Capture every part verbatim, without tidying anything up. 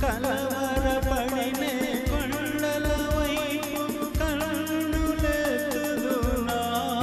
కలవరపడినే కొండల వైపు కన్నులెత్తుదునా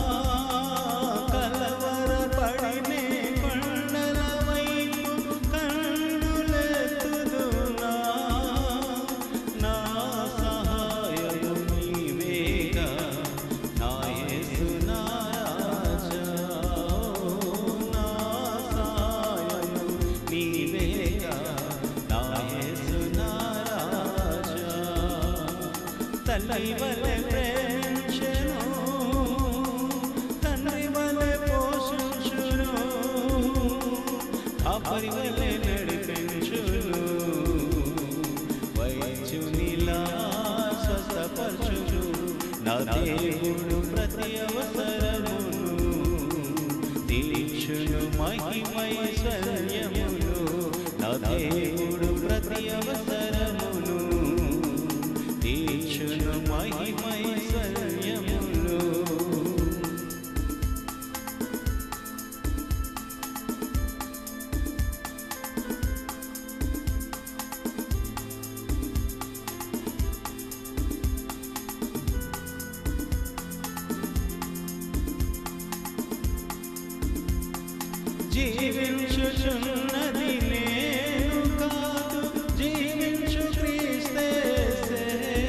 కలవరపడినే కొండల వైపు కన్నులెత్తుదునా నా సహాయము నీవేగా నా యేసు నా రాజా నా సహాయము నీవేగా నా యేసు నా రాజా తల్లి వలె ప్రేమించెను తండ్రి వలె పోషించును కాపరి వలె నడిపించును వైద్యునిలా స్వస్థపరచును నా దేవుడు ప్రతి అవసరమును తీర్చును మహిమైశ్వర్యమును నా దేవుడు ప్రతి అవసరమును తీర్చును మహిమైశ్వర్యమును జీవించుచున్నది నేను కాదు జీవించు క్రీస్తేసే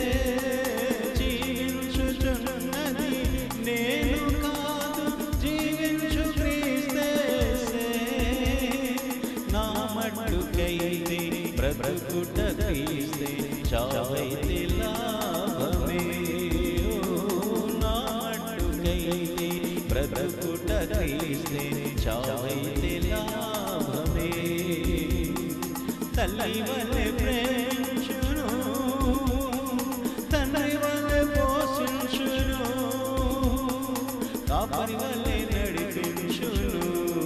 జీవించుచున్నది నేను కాదు జీవించు క్రీస్తేసే నా మట్టుకైతే బ్రతుకుట క్రీస్తే చావైతే లాభమే నా మట్టుకైతే బ్రతుకుట క్రీస్తే చావైతే లాభమే తల్లి వలె ప్రేమించును తండ్రి వలె పోషించును కాపరి వలె నడిపించును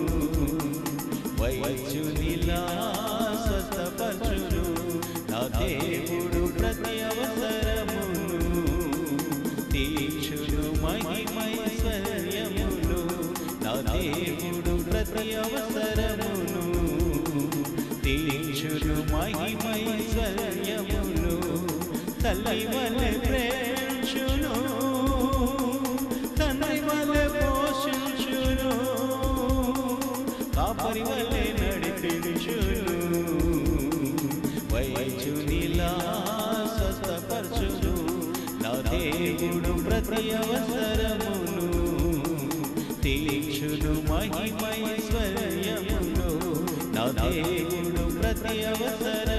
వైద్యునిలా స్వస్థపరచును నా దేవుడు ప్రతి అవసరమును తీర్చును మహిమైశ్వర్యమును నా దేవుడు ప్రతి అవసరమును తీర్చును మహిమైశ్వర్యమును తల్లి వలె ప్రేమించును తండ్రి వలె పోషించును కాపరి వలె నడిపించును వైద్యునిలా స్వస్థపరచును నా దేవుడు ప్రతి అవసరమును తీర్చును మహిమైశ్వర్యమును నా దేవుడు ప్రతి అవసరమును